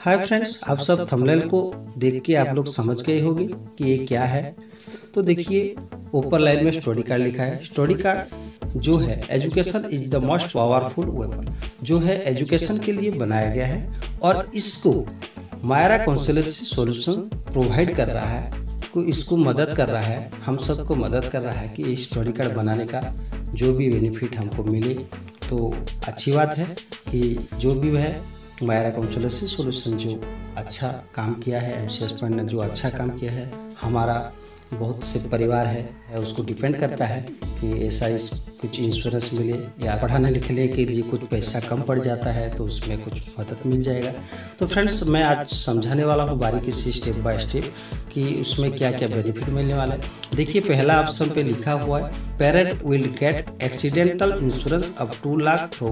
Hi friends, आप सब thumbnail को देख के आप लोग समझ गए होंगे कि ये क्या है। तो देखिए ऊपर लाइन में स्टडी कार्ड लिखा है। स्टडी कार्ड जो है education is the most powerful weapon, जो है एजुकेशन के लिए बनाया गया है और इसको मायरा काउंसलिंग सॉल्यूशन प्रोवाइड कर रहा है, इसको मदद कर रहा है, हम सबको मदद कर रहा है कि ये स्टडी कार्ड बनाने का जो भी बेनिफिट हमको मिले। तो अच्छी बात है कि जो भी है मायरा काउंसलिंग सॉल्यूशन जो अच्छा काम किया है, एमसीएस पॉइंट ने जो अच्छा काम किया है, हमारा बहुत से परिवार है उसको डिपेंड करता है कि ऐसा कुछ इंश्योरेंस मिले या पढ़ाने लिखने के लिए कुछ पैसा कम पड़ जाता है तो उसमें कुछ मदद मिल जाएगा। तो फ्रेंड्स, मैं आज समझाने वाला हूँ बारीकी से स्टेप बाय स्टेप कि उसमें क्या क्या बेनिफिट मिलने वाला है। देखिए पहला ऑप्शन पे लिखा हुआ है parent will get accidental insurance up 2 lakh through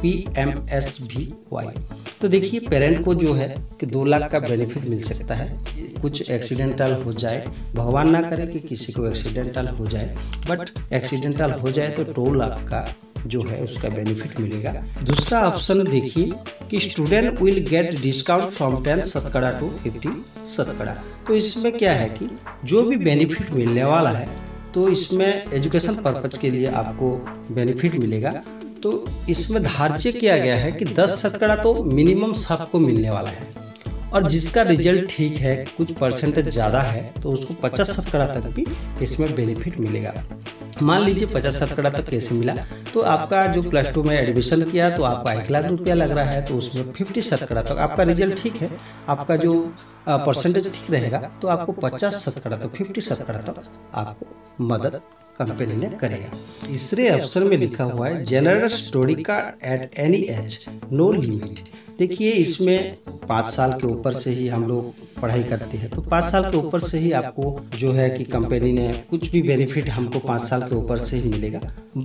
PMSBY। तो देखिए पेरेंट को जो है कि 2 लाख का बेनिफिट मिल सकता है। कुछ एक्सीडेंटल हो जाए, भगवान ना करे कि किसी को एक्सीडेंटल हो जाए, बट एक्सीडेंटल हो जाए तो 2 लाख का जो है उसका बेनिफिट मिलेगा। दूसरा ऑप्शन देखिए कि student will get discount from 10 शतकड़ा टू 50 शतकड़ा। तो इसमें क्या है कि जो भी बेनिफिट मिलने वाला है तो इसमें एजुकेशन पर्पज के लिए आपको बेनिफिट मिलेगा। तो इसमें धार्य किया गया है कि 10 शतकड़ा तो मिनिमम सबको मिलने वाला है और जिसका रिजल्ट ठीक है, कुछ परसेंटेज ज़्यादा है तो उसको 50 शतकड़ा तक भी इसमें बेनिफिट मिलेगा। मान लीजिए 50 शतकड़ा तक कैसे मिला, तो आपका जो +2 में एडमिशन किया तो आपका 1 लाख रुपया लग रहा है, तो उसमें 50 शतकड़ा तक आपका रिजल्ट ठीक है, आपका जो परसेंटेज ठीक रहेगा तो आपको 50 शतकड़ा तक 50 शतकड़ा तक आपको मदद कंपनी ने करेगा। तीसरे ऑप्शन में लिखा हुआ है general study card at any age no limit. देखिए इसमें 5 साल के ऊपर से ही हम लोग पढ़ाई करते हैं, तो 5 साल के ऊपर से ही आपको जो है कि कंपनी ने कुछ भी बेनिफिट हमको 5 साल के ऊपर से ही मिलेगा,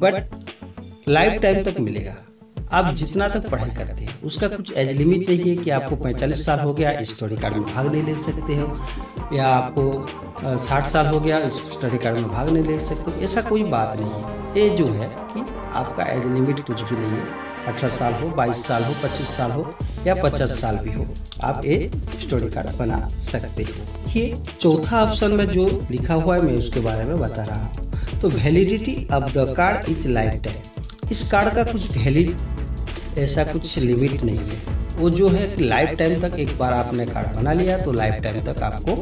बट लाइफ टाइम तक मिलेगा। आप जितना तक पढ़ाई करते हैं उसका कुछ एज लिमिट नहीं है कि आपको 45 साल हो गया स्टडी कार्ड में भाग नहीं ले सकते हो, या आपको 60 साल हो गया इस स्टडी कार्ड में भाग नहीं ले सकते हो। ऐसा कोई बात नहीं है। ये जो है कि आपका एज लिमिट कुछ भी नहीं है। 18 साल हो, 22 साल हो, 25 साल हो या 50 साल भी हो, आप ये स्टडी कार्ड बना सकते हो। ये चौथा ऑप्शन में जो लिखा हुआ है मैं उसके बारे में बता रहा हूँ। तो validity of the card is life time. इस कार्ड का कुछ वैलिड ऐसा कुछ लिमिट नहीं है, वो जो है लाइफ टाइम तक एक बार आपने कार्ड बना लिया तो लाइफ टाइम तक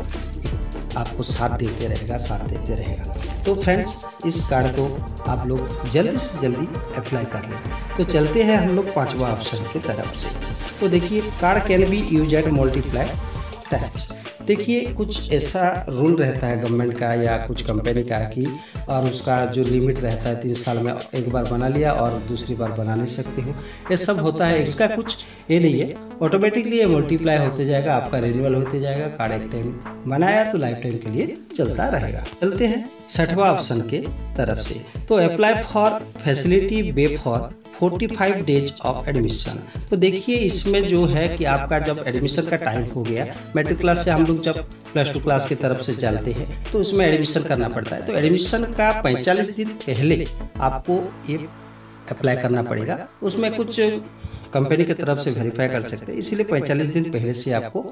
आपको साथ देते रहेगा। तो फ्रेंड्स, इस कार्ड को आप लोग जल्दी से जल्दी अप्लाई कर लें। तो चलते हैं हम लोग 5वां ऑप्शन की तरफ से। तो देखिए card can be use at multiply types. देखिए कुछ ऐसा रूल रहता है गवर्नमेंट का या कुछ कंपनी का कि और उसका जो लिमिट रहता है 3 साल में एक बार बना लिया और दूसरी बार बना नहीं सकते हो, ये सब होता है। इसका कुछ ये नहीं है, ऑटोमेटिकली ये मल्टीप्लाई होते जाएगा, आपका रिन्यूअल होते जाएगा। कार्ड एक टाइम बनाया तो लाइफ टाइम के लिए चलता रहेगा। चलते हैं 6वां ऑप्शन के तरफ से। तो apply for facility way for 45 days of admission. तो देखिए इसमें जो है कि आपका जब एडमिशन का टाइम हो गया, मैट्रिक क्लास से हम लोग जब +2 क्लास की तरफ से चलते हैं तो उसमें एडमिशन करना पड़ता है। तो एडमिशन का 45 दिन पहले आपको ये अप्लाई करना पड़ेगा। उसमें कुछ कंपनी की तरफ से वेरीफाई कर सकते हैं, इसीलिए 45 दिन पहले से आपको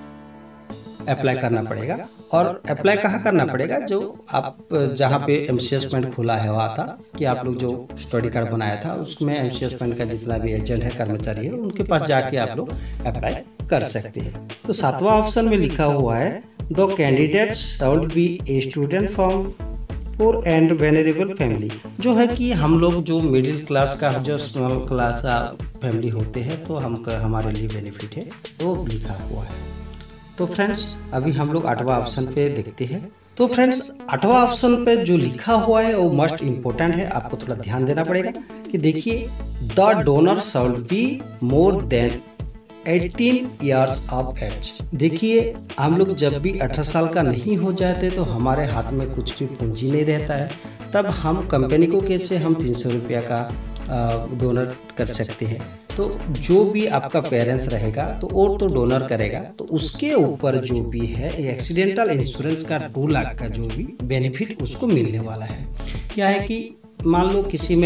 अप्लाई करना पड़ेगा। और अप्लाई कहाँ करना पड़ेगा, जो आप जहाँ पे एमसीएस पॉइंट खुला है हुआ था कि आप लोग जो स्टडी कार्ड बनाया था उसमें एमसीएस पॉइंट का जितना भी एजेंट है, कर्मचारी है, उनके पास जाके आप लोग अप्लाई कर सकते हैं। तो 7वां ऑप्शन में लिखा हुआ है the candidates should be a student from poor and vulnerable family. जो है कि हम लोग जो मिडिल क्लास का जो स्मॉल क्लास का फैमिली होते हैं तो हमारे लिए बेनिफिट है, वो लिखा हुआ है। तो फ्रेंड्स अभी हम लोग 8वां ऑप्शन पे देखते हैं। तो फ्रेंड्स 8वां ऑप्शन पे जो लिखा हुआ है वो मोस्ट इम्पोर्टेंट है, आपको थोड़ा ध्यान देना पड़ेगा कि देखिए the donor should be more than 18 years of age. देखिए हम लोग जब भी 18 साल का नहीं हो जाते तो हमारे हाथ में कुछ भी पूंजी नहीं रहता है, तब हम कंपनी को कैसे हम 300 रुपया का डोनर कर सकते हैं। तो जो भी आपका पेरेंट्स रहेगा तो वो तो डोनर करेगा, तो उसके ऊपर जो भी है एक्सीडेंटल इंश्योरेंस का 2 लाख का जो भी बेनिफिट उसको मिलने वाला है। क्या है कि मान लो किसी में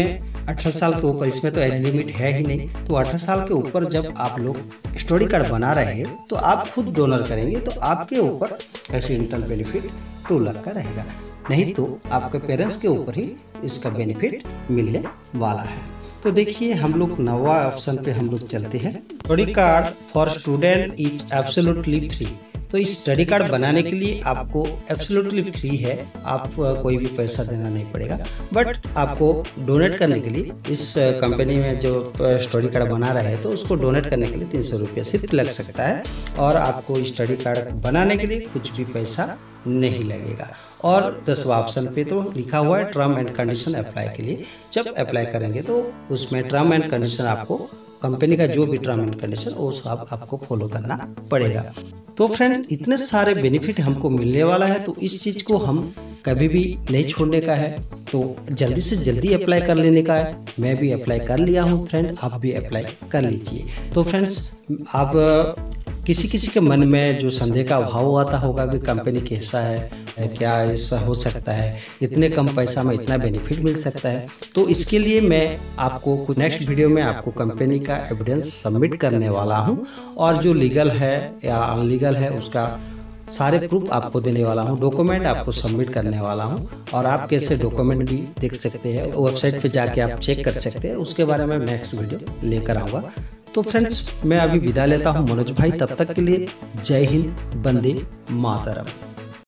18 साल के ऊपर, इसमें तो एज लिमिट है ही नहीं। तो 18 साल के ऊपर जब आप लोग स्टडी कार्ड बना रहे हैं तो आप खुद डोनर करेंगे तो आपके ऊपर एक्सीडेंटल बेनिफिट 2 लाख का रहेगा, नहीं तो आपके पेरेंट्स के ऊपर ही इसका बेनिफिट मिलने वाला है। तो देखिए हम लोग 9वां ऑप्शन पे हम लोग चलते हैं। Study card for student is absolutely free. तो इस स्टडी कार्ड बनाने के लिए आपको एब्सोल्युटली फ्री है, आप कोई भी पैसा देना नहीं पड़ेगा। बट आपको डोनेट करने के लिए इस कंपनी में जो स्टडी कार्ड बना रहे हैं तो उसको डोनेट करने के लिए 300 रुपये सिर्फ लग सकता है, और आपको स्टडी कार्ड बनाने के लिए कुछ भी पैसा नहीं लगेगा। और 10वां ऑप्शन पे तो लिखा हुआ है टर्म एंड कंडीशन अप्लाई के लिए। जब अप्लाई करेंगे तो उसमें टर्म एंड कंडीशन आपको कंपनी का जो भी टर्म एंड कंडीशन वो सब आपको फॉलो करना पड़ेगा। तो फ्रेंड इतने सारे बेनिफिट हमको मिलने वाला है, तो इस चीज़ को हम कभी भी नहीं छोड़ने का है, तो जल्दी से जल्दी अप्लाई कर लेने का है। मैं भी अप्लाई कर लिया हूँ फ्रेंड, आप भी अप्लाई कर लीजिए। तो फ्रेंड्स आप किसी किसी के मन में जो संदेह का अभाव आता होगा कि कंपनी कैसा है, क्या ऐसा हो सकता है, इतने कम पैसा में इतना बेनिफिट मिल सकता है, तो इसके लिए मैं आपको कुछ नेक्स्ट वीडियो में आपको कंपनी का एविडेंस सबमिट करने वाला हूं, और जो लीगल है या अनलीगल है उसका सारे प्रूफ आपको देने वाला हूं, डॉक्यूमेंट आपको सबमिट करने वाला हूं, और आप कैसे डॉक्यूमेंट भी देख सकते हैं, वेबसाइट पे जाके आप चेक कर सकते हैं, उसके बारे में नेक्स्ट वीडियो लेकर आऊँगा। तो फ्रेंड्स मैं अभी विदा लेता हूं मनोज भाई, तब तक के लिए जय हिंद, वंदे मातरम।